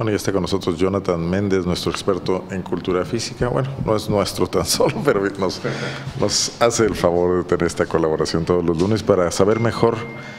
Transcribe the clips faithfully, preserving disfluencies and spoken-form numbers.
Bueno, ya está con nosotros Jonathan Méndez, nuestro experto en cultura física. Bueno, no es nuestro tan solo, pero nos, nos hace el favor de tener esta colaboración todos los lunes para saber mejor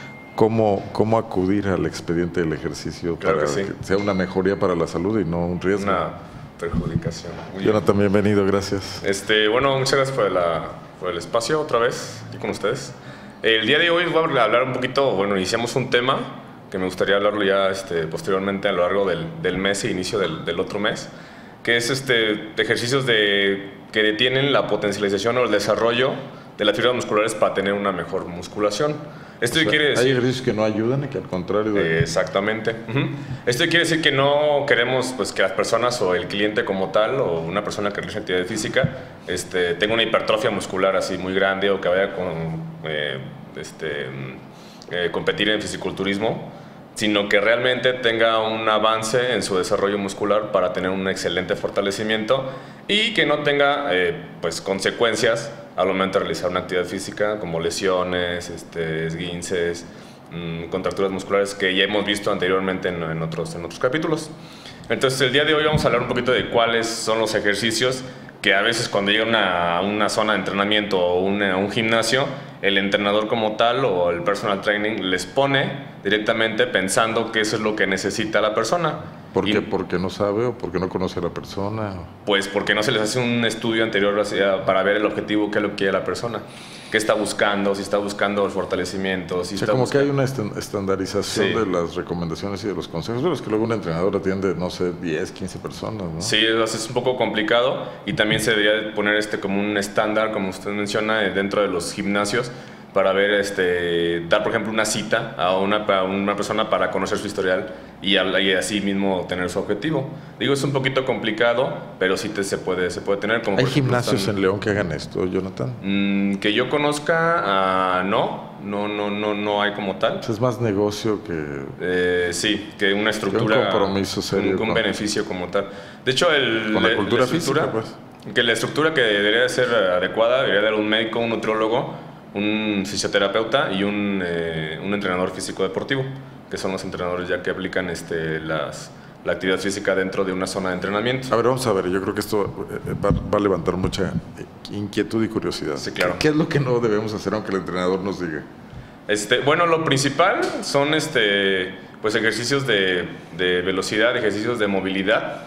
cómo, cómo acudir al expediente del ejercicio claro para que, sí. que sea una mejoría para la salud y no un riesgo. Una perjudicación. Muy Jonathan, bien. bienvenido, gracias. Este, bueno, muchas gracias por, la, por el espacio otra vez aquí con ustedes. El día de hoy voy a hablar un poquito, bueno, iniciamos un tema que me gustaría hablarlo ya este, posteriormente a lo largo del, del mes e inicio del, del otro mes, que es este, ejercicios de, que detienen la potencialización o el desarrollo de las fibras musculares para tener una mejor musculación. Esto O sea, quiere decir, hay ejercicios que no ayudan y que al contrario... De... Eh, exactamente. Uh-huh. Esto quiere decir que no queremos pues, que las personas o el cliente como tal o una persona que realiza actividad física este, tenga una hipertrofia muscular así muy grande o que vaya con, eh, este, eh, competir en fisiculturismo, sino que realmente tenga un avance en su desarrollo muscular para tener un excelente fortalecimiento y que no tenga eh, pues, consecuencias al momento de realizar una actividad física como lesiones, este, esguinces, mmm, contracturas musculares que ya hemos visto anteriormente en, en, otros, en otros capítulos. Entonces el día de hoy vamos a hablar un poquito de cuáles son los ejercicios que a veces cuando llega a una, una zona de entrenamiento o una, un gimnasio, el entrenador como tal o el personal training les pone directamente pensando que eso es lo que necesita la persona. ¿Por y, qué? ¿Porque no sabe o porque no conoce a la persona? Pues porque no se les hace un estudio anterior para ver el objetivo, qué es lo que quiere la persona, qué está buscando, si está buscando el fortalecimiento. Si o sea, está como buscando... que hay una estandarización sí. de las recomendaciones y de los consejos, pero es que luego un entrenador atiende, no sé, diez, quince personas, ¿no? Sí, es un poco complicado y también se debería poner este como un estándar, como usted menciona, dentro de los gimnasios para ver, este, dar por ejemplo una cita a una, a una persona para conocer su historial y, y así mismo tener su objetivo. Digo, es un poquito complicado, pero sí te, se, puede, se puede tener. Como ¿Hay por ejemplo, gimnasios están, en León que hagan esto, Jonathan? Mmm, que yo conozca, uh, no, no, no, no, no hay como tal. Es más negocio que... Eh, sí, que una estructura, que un compromiso serio, un, un con, beneficio como tal. De hecho, el, con la cultura la física, pues. Que la estructura que debería de ser adecuada debería de dar un médico, un nutriólogo, un fisioterapeuta y un, eh, un entrenador físico deportivo, que son los entrenadores ya que aplican este, las, la actividad física dentro de una zona de entrenamiento. A ver, vamos a ver, yo creo que esto va, va a levantar mucha inquietud y curiosidad. Sí, claro. ¿Qué es lo que no debemos hacer aunque el entrenador nos diga? Este, bueno, lo principal son este, pues ejercicios de, de velocidad, ejercicios de movilidad,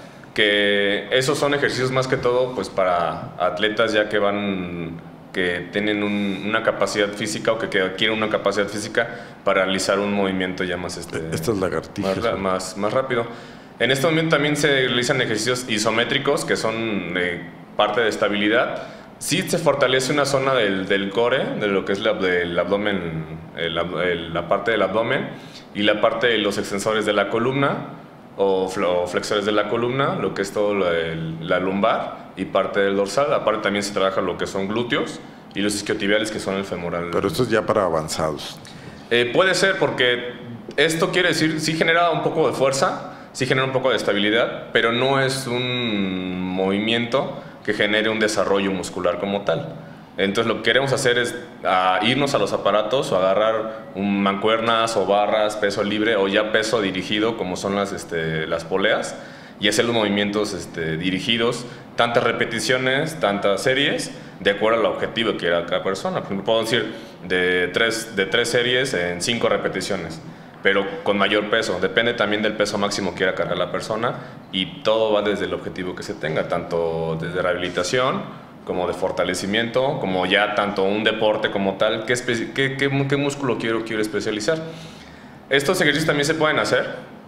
que esos son ejercicios más que todo pues, para atletas ya que van... que tienen un, una capacidad física o que, que adquieren una capacidad física para realizar un movimiento ya más, este, Estas lagartijas, más, más, más rápido. En este momento también se realizan ejercicios isométricos que son eh, parte de estabilidad. Sí se fortalece una zona del, del core, de lo que es la, del abdomen, el, el, la parte del abdomen y la parte de los extensores de la columna o flexores de la columna, lo que es todo la, el, la lumbar y parte del dorsal. Aparte también se trabaja lo que son glúteos y los isquiotibiales, que son el femoral. Pero esto es ya para avanzados. Eh, puede ser, porque esto quiere decir, sí genera un poco de fuerza, sí genera un poco de estabilidad, pero no es un movimiento que genere un desarrollo muscular como tal. Entonces lo que queremos hacer es a, irnos a los aparatos o agarrar un, mancuernas o barras, peso libre o ya peso dirigido como son las, este, las poleas y hacer los movimientos este, dirigidos, tantas repeticiones, tantas series, de acuerdo al objetivo que quiera cada persona. Por ejemplo, puedo decir de tres, de tres series en cinco repeticiones, pero con mayor peso. Depende también del peso máximo que quiera cargar la persona y todo va desde el objetivo que se tenga, tanto desde rehabilitación como de fortalecimiento, como ya tanto un deporte como tal, qué, qué, qué, qué músculo quiero, quiero especializar. Estos ejercicios también se pueden hacer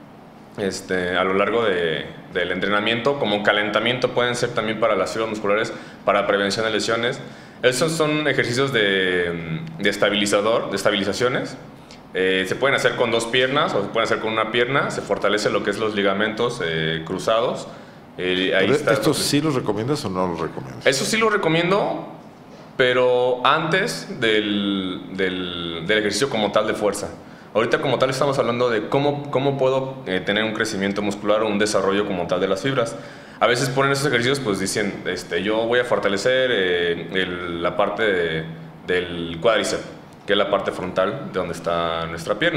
este, a lo largo de, del entrenamiento, como calentamiento pueden ser también para las fibras musculares, para prevención de lesiones. Estos son ejercicios de, de estabilizador, de estabilizaciones. Eh, se pueden hacer con dos piernas o se pueden hacer con una pierna, se fortalece lo que es los ligamentos eh, cruzados. Eh, ahí está. ¿Estos sí los recomiendas o no los recomiendas? Eso sí lo recomiendo, pero antes del, del, del ejercicio como tal de fuerza. Ahorita como tal estamos hablando de cómo, cómo puedo eh, tener un crecimiento muscular o un desarrollo como tal de las fibras. A veces ponen esos ejercicios, pues dicen, este, yo voy a fortalecer eh, el, la parte de, del cuádriceps, que es la parte frontal de donde está nuestra pierna.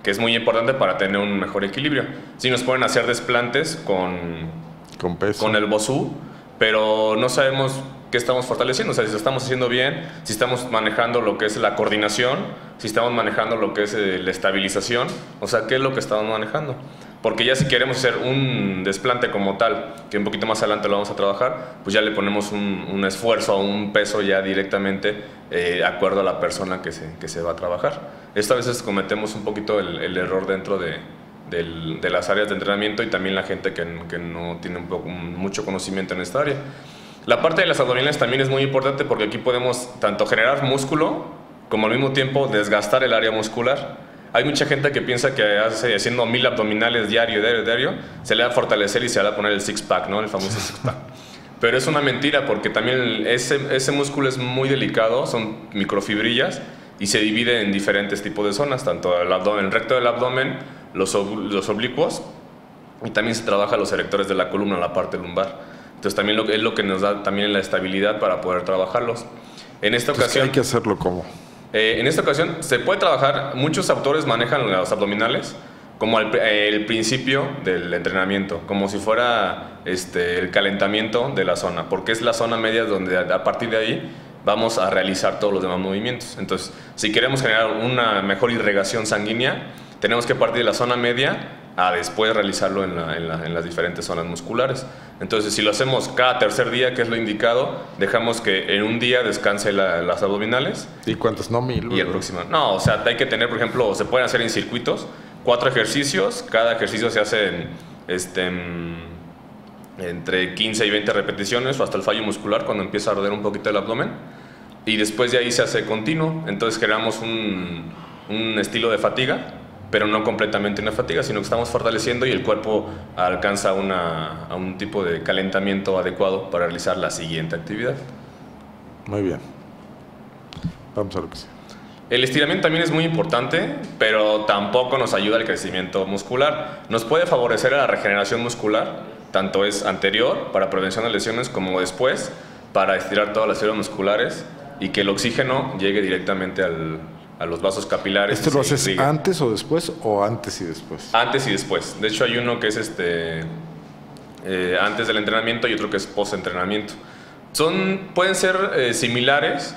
que es muy importante para tener un mejor equilibrio. Sí nos pueden hacer desplantes con, con, peso. con el BOSU, pero no sabemos qué estamos fortaleciendo, o sea, si lo estamos haciendo bien, si estamos manejando lo que es la coordinación, si estamos manejando lo que es eh, la estabilización, o sea, qué es lo que estamos manejando. Porque ya si queremos hacer un desplante como tal, que un poquito más adelante lo vamos a trabajar, pues ya le ponemos un, un esfuerzo o un peso ya directamente eh, de acuerdo a la persona que se, que se va a trabajar. Esto a veces cometemos un poquito el, el error dentro de, del, de las áreas de entrenamiento y también la gente que, que no tiene un poco, mucho conocimiento en esta área. La parte de las abdominales también es muy importante porque aquí podemos tanto generar músculo como al mismo tiempo desgastar el área muscular. Hay mucha gente que piensa que hace, haciendo mil abdominales diario, diario, diario, se le va a fortalecer y se le va a poner el six-pack, ¿no? El famoso six-pack. Pero es una mentira porque también ese, ese músculo es muy delicado, son microfibrillas y se divide en diferentes tipos de zonas, tanto el abdomen, el recto del abdomen, los, ob, los oblicuos y también se trabaja los erectores de la columna, la parte lumbar. Entonces también lo, es lo que nos da también la estabilidad para poder trabajarlos. En esta Entonces, ocasión... hay que hacerlo como... Eh, en esta ocasión se puede trabajar, muchos autores manejan los abdominales como el, el principio del entrenamiento, como si fuera este, el calentamiento de la zona, porque es la zona media donde a partir de ahí vamos a realizar todos los demás movimientos. Entonces, si queremos generar una mejor irrigación sanguínea, tenemos que partir de la zona media a después realizarlo en, la, en, la, en las diferentes zonas musculares. Entonces, si lo hacemos cada tercer día, que es lo indicado, dejamos que en un día descanse la, las abdominales. ¿Y cuántos? No, mil. Y el próximo. No, o sea, hay que tener, por ejemplo, se pueden hacer en circuitos, cuatro ejercicios, cada ejercicio se hace en, este, en, entre quince y veinte repeticiones o hasta el fallo muscular cuando empieza a arder un poquito el abdomen. Y después de ahí se hace continuo, entonces generamos un, un estilo de fatiga, pero no completamente una fatiga, sino que estamos fortaleciendo y el cuerpo alcanza una, a un tipo de calentamiento adecuado para realizar la siguiente actividad. Muy bien. Vamos a lo que sigue. El estiramiento también es muy importante, pero tampoco nos ayuda al crecimiento muscular. Nos puede favorecer a la regeneración muscular, tanto es anterior para prevención de lesiones como después para estirar todas las células musculares y que el oxígeno llegue directamente al a los vasos capilares. ¿Esto lo haces irriga. antes o después o antes y después? Antes y después. De hecho hay uno que es este eh, antes del entrenamiento y otro que es post-entrenamiento. Son, pueden ser eh, similares,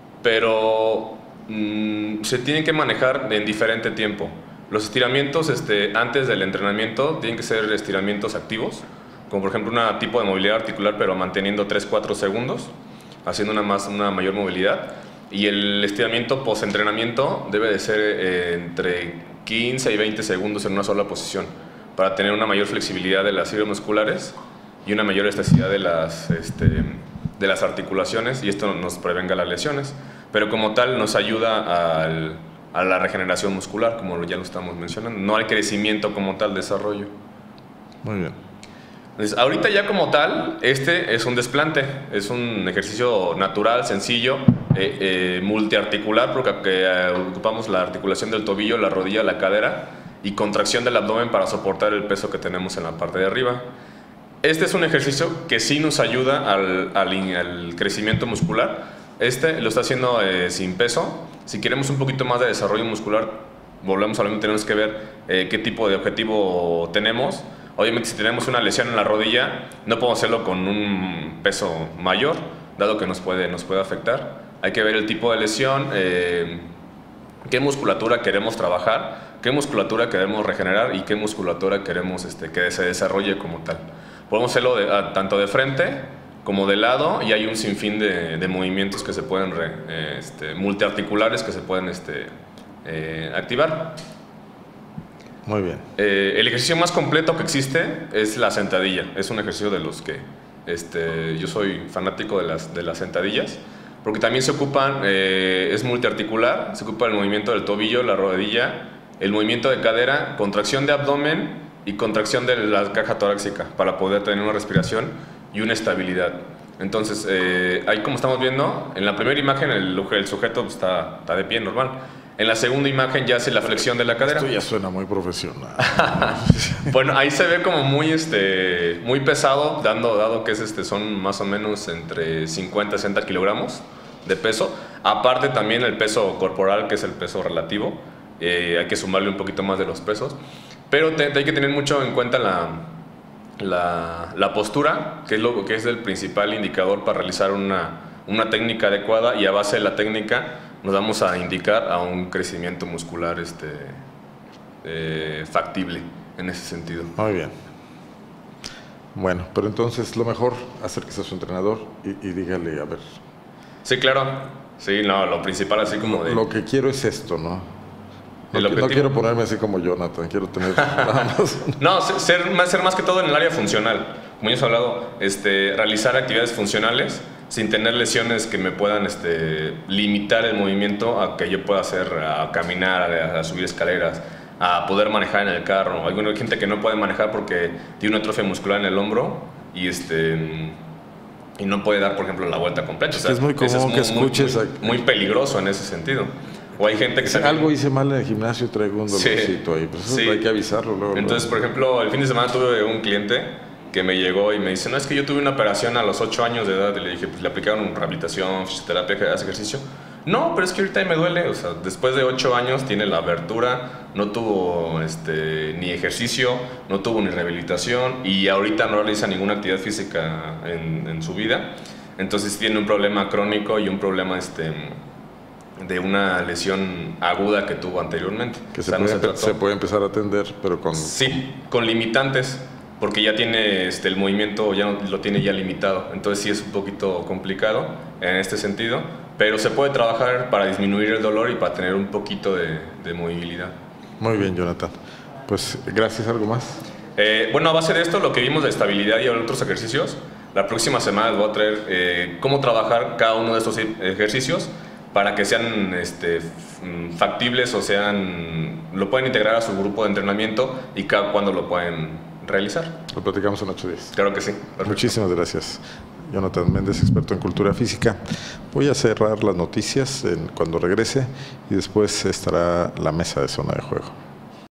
pero mmm, se tienen que manejar en diferente tiempo. Los estiramientos este, antes del entrenamiento tienen que ser estiramientos activos, como por ejemplo un tipo de movilidad articular, pero manteniendo tres a cuatro segundos, haciendo una, más, una mayor movilidad. Y el estiramiento post-entrenamiento debe de ser eh, entre quince y veinte segundos en una sola posición para tener una mayor flexibilidad de las fibras musculares y una mayor elasticidad de las, este, de las articulaciones y esto nos prevenga las lesiones. Pero como tal nos ayuda al, a la regeneración muscular, como ya lo estamos mencionando, no al crecimiento como tal, desarrollo. Muy bien. Entonces, ahorita ya como tal, este es un desplante, es un ejercicio natural, sencillo, eh, eh, multiarticular, porque eh, ocupamos la articulación del tobillo, la rodilla, la cadera y contracción del abdomen para soportar el peso que tenemos en la parte de arriba. Este es un ejercicio que sí nos ayuda al, al, al crecimiento muscular. Este lo está haciendo eh, sin peso. Si queremos un poquito más de desarrollo muscular, volvemos a lo mismo, tenemos que ver eh, qué tipo de objetivo tenemos. Obviamente si tenemos una lesión en la rodilla, no podemos hacerlo con un peso mayor, dado que nos puede, nos puede afectar. Hay que ver el tipo de lesión, eh, qué musculatura queremos trabajar, qué musculatura queremos regenerar y qué musculatura queremos este, que se desarrolle como tal. Podemos hacerlo de, a, tanto de frente como de lado y hay un sinfín de, de movimientos que se pueden, re, eh, este, multiarticulares que se pueden este, eh, activar. Muy bien. Eh, el ejercicio más completo que existe es la sentadilla. Es un ejercicio de los que este, yo soy fanático de las, de las sentadillas, porque también se ocupan, eh, es multiarticular, se ocupa el movimiento del tobillo, la rodilla, el movimiento de cadera, contracción de abdomen y contracción de la caja torácica para poder tener una respiración y una estabilidad. Entonces, eh, ahí como estamos viendo, en la primera imagen el, el sujeto está, está de pie normal. En la segunda imagen ya hace la flexión de la cadera. Esto ya suena muy profesional. Bueno, ahí se ve como muy, este, muy pesado, dando, dado que es, este, son más o menos entre cincuenta y sesenta kilogramos de peso. Aparte también el peso corporal, que es el peso relativo. eh, hay que sumarle un poquito más de los pesos. Pero te, te hay que tener mucho en cuenta la, la, la postura, que es, lo, que es el principal indicador para realizar una, una técnica adecuada, y a base de la técnica nos vamos a indicar a un crecimiento muscular este, eh, factible en ese sentido. Muy bien. Bueno, pero entonces lo mejor, acérquese a su entrenador y, y dígale, a ver. Sí, claro. Sí, no, lo principal así como de... Lo que quiero es esto, ¿no? No, no quiero ponerme así como Jonathan, quiero tener nada más. No, ser más, ser más que todo en el área funcional. Como ya hemos hablado, este, realizar actividades funcionales sin tener lesiones que me puedan este, limitar el movimiento a que yo pueda hacer, a caminar, a, a subir escaleras, a poder manejar en el carro. Hay gente que no puede manejar porque tiene una atrofia muscular en el hombro y este... y no puede dar, por ejemplo, la vuelta completa. O sea, es muy común es muy, que escuches... Muy, muy, muy peligroso en ese sentido. O hay gente que... Si algo también... hice mal en el gimnasio, traigo un dolorcito sí, ahí. Pues eso sí. Hay que avisarlo luego. Entonces, luego. por ejemplo, el fin de semana tuve un cliente que me llegó y me dice, no, es que yo tuve una operación a los ocho años de edad. Y le dije, pues le aplicaron rehabilitación, fisioterapia, hace ejercicio. No, pero es que ahorita me duele. O sea, después de ocho años tiene la abertura, no tuvo este, ni ejercicio, no tuvo ni rehabilitación y ahorita no realiza ninguna actividad física en, en su vida. Entonces tiene un problema crónico y un problema este, de una lesión aguda que tuvo anteriormente. Que se, o sea, puede, no se, se puede empezar a atender, pero con... Sí, con limitantes, porque ya tiene este, el movimiento, ya no, lo tiene ya limitado. Entonces sí es un poquito complicado en este sentido, pero se puede trabajar para disminuir el dolor y para tener un poquito de, de movilidad. Muy bien, Jonathan. Pues gracias. ¿Algo más? Eh, bueno, a base de esto, lo que vimos de estabilidad y otros ejercicios, la próxima semana les voy a traer eh, cómo trabajar cada uno de estos ejercicios para que sean este, factibles o sean, lo pueden integrar a su grupo de entrenamiento y cada cuando lo pueden realizar. Lo platicamos en ocho días. Claro que sí. Perfecto. Muchísimas gracias. Jonathan Méndez, experto en cultura física. Voy a cerrar las noticias en, cuando regrese y después estará la mesa de zona de juego.